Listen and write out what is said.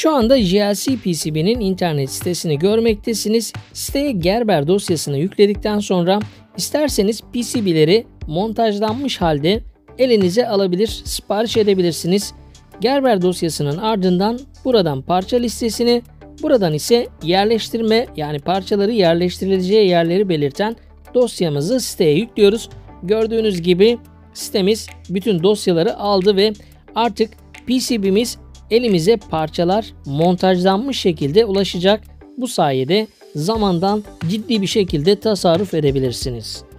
Şu anda JLC PCB'nin internet sitesini görmektesiniz. Siteye Gerber dosyasını yükledikten sonra isterseniz PCB'leri montajlanmış halde elinize alabilir, sipariş edebilirsiniz. Gerber dosyasının ardından buradan parça listesini, buradan ise yerleştirme yani parçaları yerleştirileceği yerleri belirten dosyamızı siteye yüklüyoruz. Gördüğünüz gibi sitemiz bütün dosyaları aldı ve artık PCB'miz elimize parçalar montajlanmış şekilde ulaşacak. Bu sayede zamandan ciddi bir şekilde tasarruf edebilirsiniz.